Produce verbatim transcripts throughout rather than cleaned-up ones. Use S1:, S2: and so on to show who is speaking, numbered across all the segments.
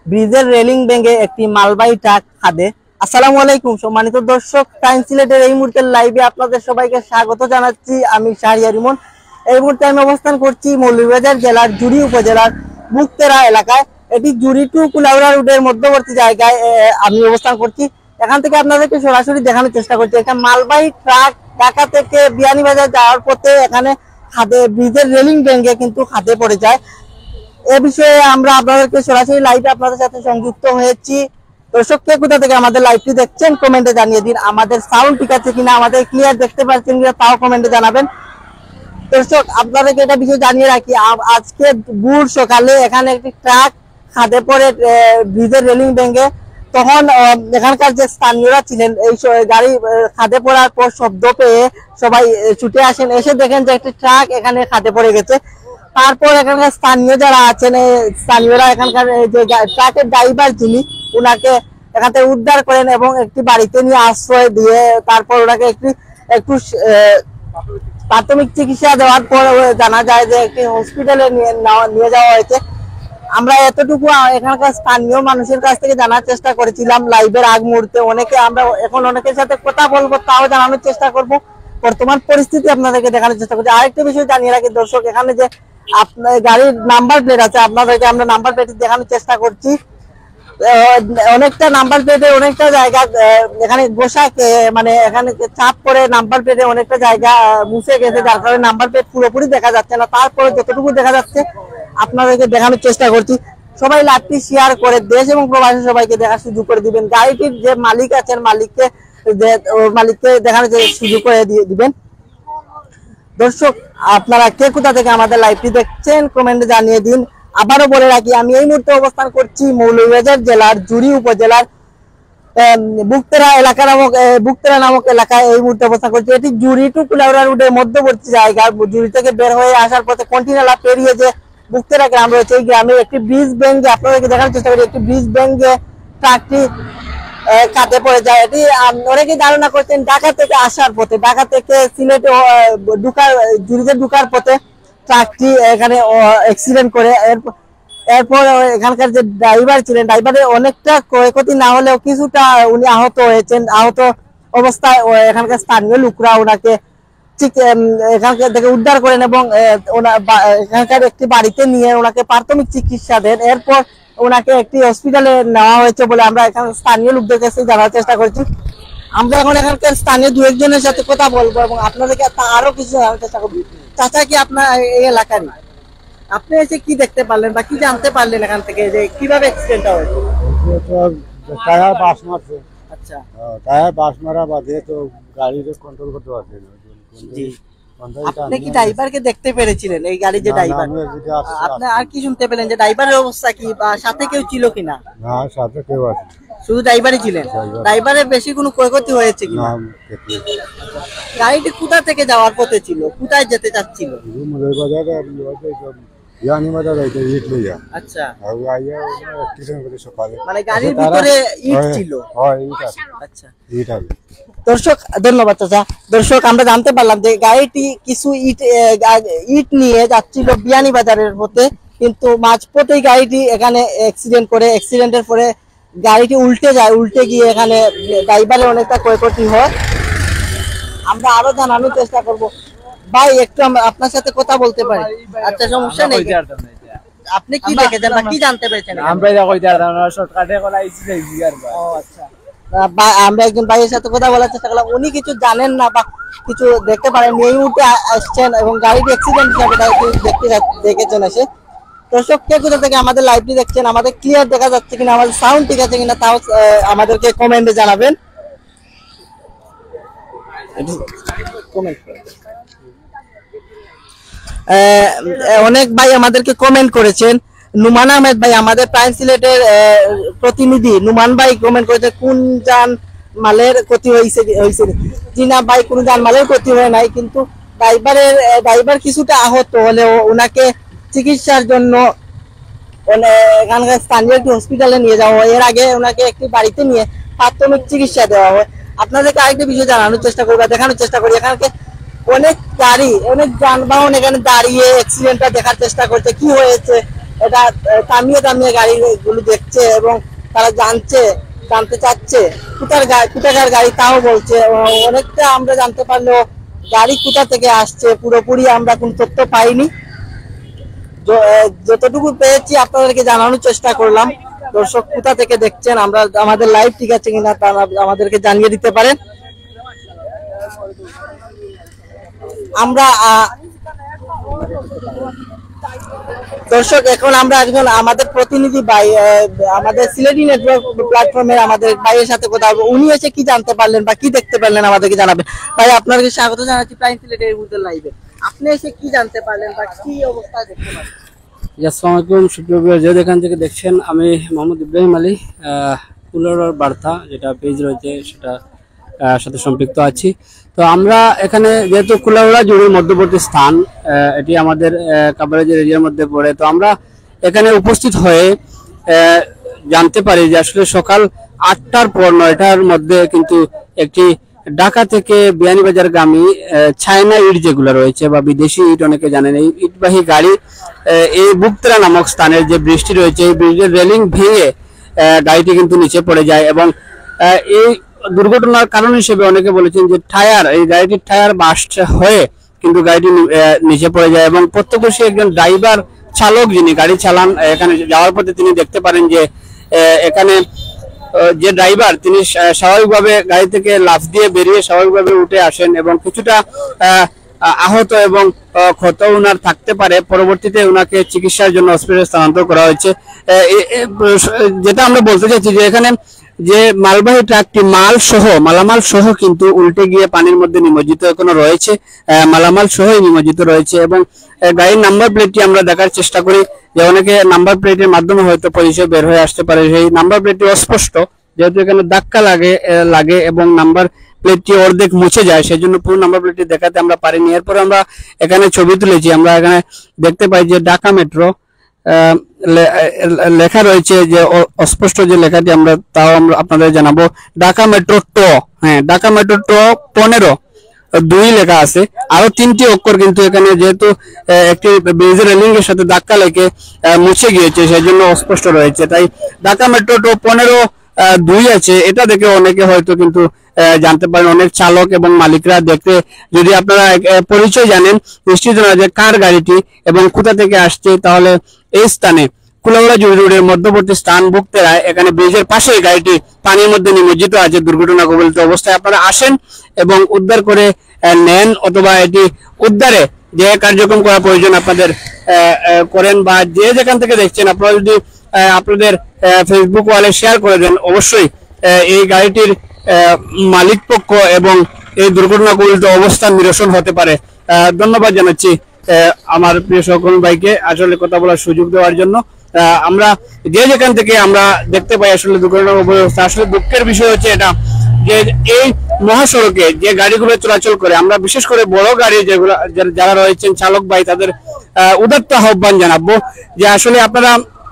S1: ব্রিজের রেলিং ভেঙে একটি মালবাহী ট্রাক খাদে। আসসালামু আলাইকুম সম্মানিত দর্শক, টাইম সিলেটের এই মুহূর্তের লাইভে আপনাদের সবাইকে স্বাগত জানাচ্ছি। আমি শাহরিয়ার ইমন। এই মুহূর্তে আমি অবস্থান করছি মৌলভীবাজার জেলার জুড়ি উপজেলার মুক্তেরা এলাকায়। এটি জুড়ি টু কুলাউড়া রোডের মধ্যবর্তী জায়গায় আমি অবস্থান করছি। এখান থেকে আপনাদেরকে সরাসরি দেখানোর চেষ্টা করছি। একটা মালবাহী ট্রাক ঢাকা থেকে বিয়ানীবাজার যাওয়ার পথে এখানে খাদে ব্রিজের রেলিং ভেঙে কিন্তু খাদে পড়ে যায়। এ বিষয়ে আমরা আপনাদেরকে সরাসরি লাইভে আপনাদের সাথে সংযুক্ত হয়েছি। দর্শক, কে কোথা থেকে আমাদের লাইভটি দেখছেন কমেন্টে জানিয়ে দিন। আমাদের সাউন্ড ঠিক আছে কিনা, আমাদের ক্লিয়ার দেখতে পাচ্ছেন কিনা তাও কমেন্টে জানাবেন। দর্শক, আপনাদেরকে এটা বিষয় জানিয়ে রাখি, আজকে ভোর সকালে এখানে একটি ট্রাক খাদে পড়ে ব্রিজের রেলিং ভেঙে। তখন এখানকার যে স্থানীয়রা ছিলেন এই গাড়ি খাদে পড়ার পর শব্দ পেয়ে সবাই ছুটে আসেন, এসে দেখেন যে একটি ট্রাক এখানে খাদে পড়ে গেছে। তারপর এখানকার স্থানীয় যারা আছেন স্থানীয়রা এখানকার যে ট্রাকের ড্রাইভার যিনি ওনাকে এখান থেকে উদ্ধার করেন এবং একটি বাড়িতে নিয়ে আশ্রয় দিয়ে তারপর ওনাকে একটি একটু প্রাথমিক চিকিৎসা দেওয়ার পর জানা যায় যে একটি হসপিটালে নিয়ে নিয়ে যাওয়া হয়েছে। আমরা এতটুকু এখানকার স্থানীয় মানুষের কাছ থেকে জানার চেষ্টা করেছিলাম লাইভের আগ মুহূর্তে। অনেকে আমরা এখন অনেকের সাথে কথা বলবো, তাও জানানোর চেষ্টা করব, বর্তমান পরিস্থিতি আপনাদেরকে দেখানোর চেষ্টা করছি। আরেকটা বিষয় জানিয়ে রাখি দর্শক, এখানে যে আপনার গাড়ির নাম্বার প্লেট আছে আপনাদেরকে আমরা নাম্বার প্লেট দেখানোর চেষ্টা করছি। অনেকটা নাম্বার প্লেটে অনেকটা জায়গা এখানে গোসাকে মানে এখানে চাপ করে নাম্বার প্লেটে অনেকটা জায়গা মুছে গেছে, যার কারণে নাম্বার প্লেট পুরোপুরি দেখা যাচ্ছে না। তারপরে যতটুকু দেখা যাচ্ছে আপনাদেরকে দেখানোর চেষ্টা করছি। সবাই লাইভটি শেয়ার করে দেশ এবং প্রবাসী সবাইকে দেখার সুযোগ করে দিবেন। গাড়িটির যে মালিক আছেন মালিককে মালিককে দেখানোর সুযোগ করে দিয়ে দিবেন। দর্শক, আপনারা কে কোথা থেকে আমাদের লাইভটি দেখছেন কমেন্টে জানিয়ে দিন। আবারও বলে রাখি, আমি এই মুহূর্তে অবস্থান করছি মৌলভীবাজার জেলার জুড়ি উপজেলার বুকতেরা এলাকা নামক বুকতেরা নামক এলাকায় এই মুহূর্তে অবস্থান করছি। এটি জুড়ি টু কুলাউড়া রোডের মধ্যবর্তী জায়গা। জুড়ি থেকে বের হয়ে আসার পথে কন্টিনালা পেরিয়ে যে বুকতেরা গ্রাম রয়েছে, এই গ্রামে একটি ব্রিজ ভেঙে আপনাদেরকে দেখানোর চেষ্টা করি। একটি ব্রিজ ভেঙে ট্রাকটি খাদে পড়ে যায়। এটি অনেকে ধারণা করছেন ঢাকা থেকে আসার পথে, ঢাকা থেকে সিলেটে ঢুকার জুড়িতে ঢুকার পথে ট্রাকটি এখানে অ্যাক্সিডেন্ট করে। এরপর এখানকার যে ড্রাইভার ছিলেন ড্রাইভারের অনেকটা ক্ষয়ক্ষতি না হলেও কিছুটা উনি আহত হয়েছেন। আহত অবস্থায় এখানকার স্থানীয় লোকরা ওনাকে ঠিক এখানকার থেকে উদ্ধার করেন এবং এখানকার একটি বাড়িতে নিয়ে ওনাকে প্রাথমিক চিকিৎসা দেন। এরপর ওনাকে একটি হসপিটালে নেওয়া হয়েছে বলে আমরা এখানে স্থানীয় লোকদের কাছে জানার চেষ্টা করছি। আমরা এখন এখানকার স্থানীয় দু একজনের সাথে কথা বলবো এবং আপনাদেরকে আরো কিছু জানার চেষ্টা করবো। চাচা, কি আপনার এই এলাকারই? আপনি এসে কি দেখতে পারলেন বা কি জানতে পারলেন এখান থেকে যে কিভাবে অ্যাক্সিডেন্টটা হয়েছে?
S2: টায়ার বাস মারছে।
S1: আচ্ছা,
S2: টায়ার বাস মারা বাদে তো গাড়িকে কন্ট্রোল করতে পারছে না।
S1: জি, আপনি কি ড্রাইভারকে দেখতে পেরেছিলেন? এই গাড়ির যে ড্রাইভার, আপনি আর কি শুনতে পেলেন যে ড্রাইভারের অবস্থা কি বা সাথে কেউ ছিল কিনা?
S2: না, সাথে কেউ আছে,
S1: শুধু ড্রাইভারই ছিলেন। ড্রাইভারের বেশি কোনো ক্ষয়ক্ষতি হয়েছে কিনা? গাড়িটি কোথা থেকে যাওয়ার পথে ছিল, কোথায় যেতে চাচ্ছিল? আচ্ছা, মানে গাড়ির ভিতরে ইট ছিল। আচ্ছা দর্শক, ধন্যবাদ চাচা। দর্শক, আমরা জানতে পারলাম যে গাড়িটি কিছু ইট ইট নিয়ে যাচ্ছিল বিয়ানীবাজারের পথে, কিন্তু মাঝপথেই গাড়িটি এখানে অ্যাক্সিডেন্ট করে। অ্যাক্সিডেন্টের পরে গাড়িটি উল্টে যায়, উল্টে গিয়ে এখানে ড্রাইভারের অনেকটা ক্ষয়ক্ষতি হয়। আমরা আরো জানানোর চেষ্টা করব। ভাই, একটু আপনার সাথে কথা বলতে পারি? আচ্ছা, সমস্যা নেই। আপনি কি দেখেছেন বা কি জানতে পেরেছেন?
S2: আমরা শর্টকাটে কলাইছি।
S1: ও আচ্ছা, আমরা একজন ভাইয়ের সাথে কথা বলার চেষ্টা করলাম। উনি কিছু জানেন না বা কিছু দেখতে পারেন, এই মুহূর্তে আসছেন এবং গাড়িটি অ্যাক্সিডেন্ট হিসাবে দেখতে দেখেছেন এসে। দর্শক, কে কোথা থেকে আমাদের লাইভটি দেখছেন, আমাদের ক্লিয়ার দেখা যাচ্ছে কিনা, আমাদের সাউন্ড ঠিক আছে কিনা তাও আমাদেরকে কমেন্টে জানাবেন। অনেক ভাই আমাদেরকে কমেন্ট করেছেন। নুমান আহমেদ ভাই, আমাদের প্রাইম সিলেটের প্রতিনিধি নুমান ভাই কমেন্ট করেছে কোন যান মালের ক্ষতি হয়েছে হয়েছে জি না ভাই, কোন যান মালের ক্ষতি হয় নাই, কিন্তু ড্রাইভারের ড্রাইভার কিছুটা আহত হলেও ওনাকে চিকিৎসার জন্য এখানকার স্থানীয় একটি হসপিটালে নিয়ে যাওয়া হয়। এর আগে ওনাকে একটি বাড়িতে নিয়ে প্রাথমিক চিকিৎসা দেওয়া হয়। আপনাদেরকে আরেকটা বিষয় জানানোর চেষ্টা করি বা দেখানোর চেষ্টা করি। এখানে অনেক গাড়ি অনেক যানবাহন এখানে দাঁড়িয়ে অ্যাক্সিডেন্টটা দেখার চেষ্টা করছে, কি হয়েছে এটা আহ, থামিয়ে থামিয়ে গাড়িগুলো দেখছে এবং তারা জানছে জানতে চাচ্ছে কোথার গাড়ি কোথাকার গাড়ি তাও বলছে। আহ, অনেকটা আমরা জানতে পারলেও গাড়ি কোথা থেকে আসছে পুরোপুরি আমরা কোন তথ্য পাইনি। য- আহ, যতটুকু পেয়েছি আপনাদেরকে জানানোর চেষ্টা করলাম। দর্শক কোথা থেকে দেখছেন, আমরা আমাদের লাইভ ঠিক আছে কিনা তারা আমাদেরকে জানিয়ে দিতে পারেন। আমরা আহ, দর্শক এখন আমরা একজন আমাদের প্রতিনিধি ভাই আহ, আমাদের সিলেটি নেটওয়ার্ক প্ল্যাটফর্মের আমাদের ভাইয়ের সাথে কথা বলবো। উনি এসে কি জানতে পারলেন বা কি দেখতে পারলেন আমাদেরকে জানাবেন। ভাই আপনাকে স্বাগত জানাচ্ছি প্রাইম সিলেটের উদ্যোগ লাইভে। আপনি এসে কি জানতে পারলেন বা কি অবস্থা দেখতে পারলেন?
S3: আসসালামু আলাইকুম সুপ্রিয়, যে যেখান থেকে দেখছেন, আমি মোহাম্মদ ইব্রাহিম আলী কুলার বার্তা যেটা পেজ রয়েছে সেটা আহ, সাথে সম্পৃক্ত আছি। তো আমরা এখানে যেহেতু কুলাউড়া জুড়ির মধ্যবর্তী স্থান, আহ, এটি আমাদের কাভারেজের এরিয়ার মধ্যে পড়ে। তো আমরা এখানে উপস্থিত হয়ে আহ, জানতে পারি যে আসলে সকাল আটটার পর নয়টার মধ্যে কিন্তু একটি ঢাকা থেকে বিয়ানীবাজার গামী আহ, চায়না ইট যেগুলো রয়েছে বা বিদেশি ইট, অনেকে জানেন, এই ইটবাহী গাড়ি আহ, এই বুকতরা নামক স্থানের যে ব্রিজটি রয়েছে এই ব্রিজের রেলিং ভেঙে আহ, গাড়িটি কিন্তু নিচে পড়ে যায়। এবং আহ, এই দুর্ঘটনার কারণ হিসেবে অনেকে বলেছেন যে টায়ার, এই গাড়িটির টায়ার বাস্ট হয়ে কিন্তু গাড়িটি নি- আহ, নিচে পড়ে যায়। এবং প্রত্যক্ষদর্শী একজন ড্রাইভার চালক যিনি গাড়ি চালান, আহ, এখানে যাওয়ার পথে তিনি দেখতে পারেন যে আহ, এখানে আহ, যে ড্রাইভার তিনি স্বা- স্বাভাবিকভাবে গাড়ি থেকে লাফ দিয়ে বেরিয়ে স্বাভাবিকভাবে উঠে আসেন এবং কিছুটা আহ, আহ, আহত এবং আহ, ক্ষত উনার থাকতে পারে। পরবর্তীতে উনাকে চিকিৎসার জন্য হসপিটালে স্থানান্তর করা হয়েছে। আহ, এ- এ- যেটা আমরা বলতে চাইছি যে এখানে যে মালবাহী ট্রাকটি মাল সহ মালামাল সহ কিন্তু উল্টে গিয়ে পানির মধ্যে নিমজ্জিত এখনো রয়েছে, আহ, মালামাল সহই নিমজ্জিত রয়েছে। এবং আহ, গাড়ির নাম্বার প্লেটটি আমরা দেখার চেষ্টা করি, যে অনেকে নাম্বার প্লেটের মাধ্যমে হয়তো পরিচয় বের হয়ে আসতে পারে। সেই নাম্বার প্লেটটি অস্পষ্ট, যেহেতু এখানে ধাক্কা লাগে আহ, লাগে এবং নাম্বার প্লেটটি অর্ধেক মুছে যায়, সেই জন্য পুরো নাম্বার প্লেটটি দেখাতে আমরা পারিনি। এরপর আমরা এখানে ছবি তুলেছি, আমরা এখানে দেখতে পাই যে ঢাকা মেট্রো আহ, লে- আহ, লেখা রয়েছে, যে অ- অস্পষ্ট যে লেখাটি আমরা তাও আমরা আপনাদের জানাবো। ঢাকা মেট্রো ট, হ্যাঁ ঢাকা মেট্রো ট পনেরো দুই লেখা আছে। আরো তিনটি অক্ষর কিন্তু এখানে যেহেতু আহ, একটি ব্রিজের রেলিং এর সাথে ধাক্কা লেগে আহ, মুছে গিয়েছে, সেই জন্য অস্পষ্ট রয়েছে। তাই ঢাকা মেট্রো ট পনেরো আহ, দুই আছে, এটা দেখে অনেকে হয়তো কিন্তু আহ, জানতে পারেন। অনেক চালক এবং মালিকরা দেখতে, যদি আপনারা আহ, পরিচয় জানেন নিশ্চিত না যে কার গাড়িটি এবং কোথা থেকে আসছে, তাহলে এই স্থানে কুলাউড়া জুড়ি রোডের মধ্যবর্তী স্থান বুকতেরায় এখানে ব্রিজের পাশে গাড়িটি পানির মধ্যে নিমজ্জিত আছে দুর্ঘটনা কবলিত অবস্থায়। আপনারা আসেন এবং উদ্ধার করে আহ, নেন, অথবা এটি উদ্ধারে যে কার্যক্রম করা প্রয়োজন আপনাদের আহ, আহ, করেন, বা যে যেখান থেকে দেখছেন আপনারা যদি আহ, আপনাদের ফেসবুক ওয়ালে শেয়ার করে দেন, অবশ্যই আহ, এই গাড়িটির আহ, মালিক পক্ষ এবং এই দুর্ঘটনা কবলিত অবস্থান নিরসন হতে পারে। আহ, ধন্যবাদ জানাচ্ছি আহ, আমার প্রিয় সহকর্মী ভাইকে আসলে কথা বলার সুযোগ দেওয়ার জন্য। আহ, আমরা যে যেখান থেকে আমরা দেখতে পাই আসলে দুর্ঘটনা অবস্থা, আসলে দুঃখের বিষয় হচ্ছে এটা যে এই মহাসড়কে যে গাড়িগুলো চলাচল করে, আমরা বিশেষ করে বড় গাড়ি যেগুলো যারা- যারা রয়েছেন চালক ভাই, তাদের আহ, উদাত্ত আহ্বান জানাবো যে আসলে আপনারা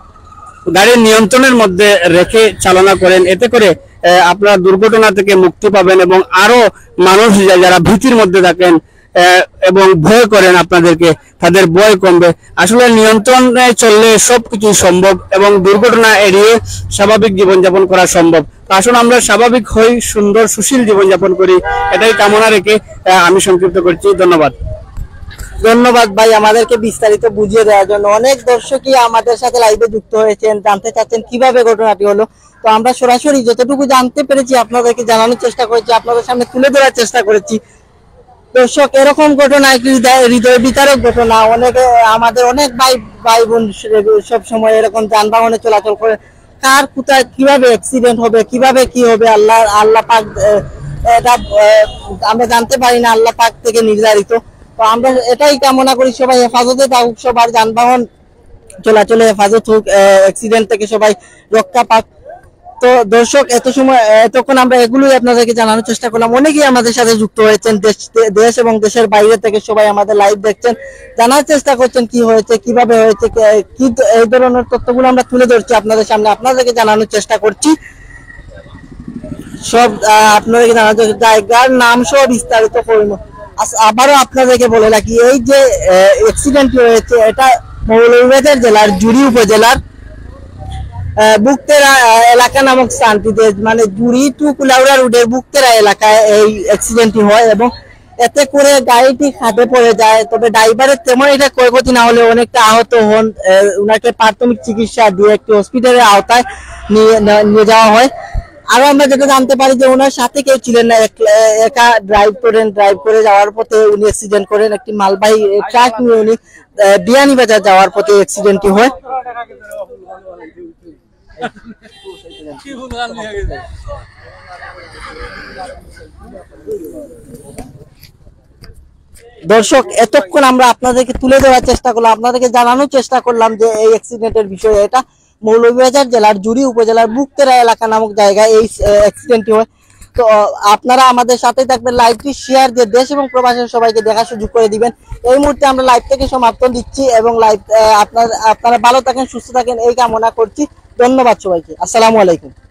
S3: গাড়ির নিয়ন্ত্রণের মধ্যে রেখে চালনা করেন, এতে করে আহ, আপনারা দুর্ঘটনা থেকে মুক্তি পাবেন এবং আরো মানুষ যা- যারা ভীতির মধ্যে থাকেন আহ, এবং ভয় করেন আপনাদেরকে, তাদের ভয় কমবে। আসলে নিয়ন্ত্রণে চললে সবকিছু সম্ভব এবং দুর্ঘটনা এড়িয়ে স্বাভাবিক জীবনযাপন করা সম্ভব। তো আসুন আমরা স্বাভাবিক হই, সুন্দর সুশীল জীবনযাপন করি, এটাই কামনা রেখে আহ, আমি সংক্ষিপ্ত করছি। ধন্যবাদ।
S1: ধন্যবাদ ভাই আমাদেরকে বিস্তারিত বুঝিয়ে দেওয়ার জন্য। অনেক দর্শকই আমাদের সাথে লাইভে যুক্ত হয়েছেন, জানতে চাচ্ছেন কিভাবে ঘটনাটি হলো। তো আমরা সরাসরি যতটুকু জানতে পেরেছি আপনাদেরকে জানানোর চেষ্টা করেছি, আপনাদের সামনে তুলে ধরার চেষ্টা করেছি। দর্শক, এরকম ঘটনা একটি হৃদয় হৃদয় বিতারক ঘটনা। অনেকে আমাদের অনেক ভাই ভাই বোন সব সময় এরকম যানবাহনে চলাচল করে, কার কোথায় কিভাবে অ্যাক্সিডেন্ট হবে, কিভাবে কি হবে, আল্লাহ আল্লাহ পাক আহ, এটা আহ, আমরা জানতে পারি না, আল্লাহ পাক থেকে নির্ধারিত। তো আমরা এটাই কামনা করি সবাই হেফাজতে থাকুক, সবার যানবাহন চলাচলে হেফাজত হোক, অ্যাক্সিডেন্ট থেকে সবাই রক্ষা পাক। তো দর্শক, এত সময় এতক্ষণ আমরা এগুলোই আপনাদেরকে জানানোর চেষ্টা করলাম। অনেকেই আমাদের সাথে যুক্ত হয়েছেন, দেশ দেশ এবং দেশের বাইরে থেকে সবাই আমাদের লাইভ দেখছেন, জানার চেষ্টা করছেন কি হয়েছে, কিভাবে হয়েছে, কে- কি এই ধরনের তথ্যগুলো আমরা তুলে ধরছি আপনাদের সামনে, আপনাদেরকে জানানোর চেষ্টা করছি। সব আহ, আপনাদেরকে জানাতে জায়গার নাম সহ বিস্তারিত করবো। আস- আবারও আপনাদেরকে বলে রাখি, এই যে অ্যাক্সিডেন্ট হয়েছে এটা মৌলভীবাজার জেলার জুড়ি উপজেলার আহ, বুকতেরা আহ, এলাকা নামক স্থানটিতে, মানে জুড়ি টু কুলাউড়া রোডের বুকতেরা এলাকায় এই অ্যাক্সিডেন্টটি হয় এবং এতে করে গাড়িটি খাদে পড়ে যায়। তবে ড্রাইভারের তেমন এটা ক্ষয়ক্ষতি না হলে অনেকটা আহত হন। আহ, ওনাকে প্রাথমিক চিকিৎসা দিয়ে একটি হসপিটালের আওতায় নিয়ে নিয়ে যাওয়া হয়। আরো আমরা যেটা জানতে পারি যে ওনার সাথে কেউ ছিলেন না, এক- একা ড্রাইভ করেন, ড্রাইভ করে যাওয়ার পথে উনি অ্যাক্সিডেন্ট করেন। একটি মালবাহী ট্রাক নিয়ে উনি আহ, বিয়ানীবাজার যাওয়ার পথে অ্যাক্সিডেন্টটি হয়। দর্শক, এতক্ষণ আমরা আপনাদেরকে তুলে দেওয়ার চেষ্টা করলাম, আপনাদেরকে জানানোর চেষ্টা করলাম যে এই অ্যাক্সিডেন্টের বিষয়ে। এটা মৌলভীবাজার জেলার জুড়ি উপজেলার বুকতেরা এলাকা নামক জায়গায় এই অ্যাক্সিডেন্টটি হয়। তো আহ, আপনারা আমাদের সাথে থাকবেন, লাইভটি শেয়ার দিয়ে দেশ এবং প্রবাসের সবাইকে দেখার সুযোগ করে দিবেন। এই মুহূর্তে আমরা লাইভ থেকে সমাপ্ত দিচ্ছি এবং লাইভ আপনার আপনারা ভালো থাকেন, সুস্থ থাকেন এই কামনা করছি। ধন্যবাদ সবাইকে। আসসালামু আলাইকুম।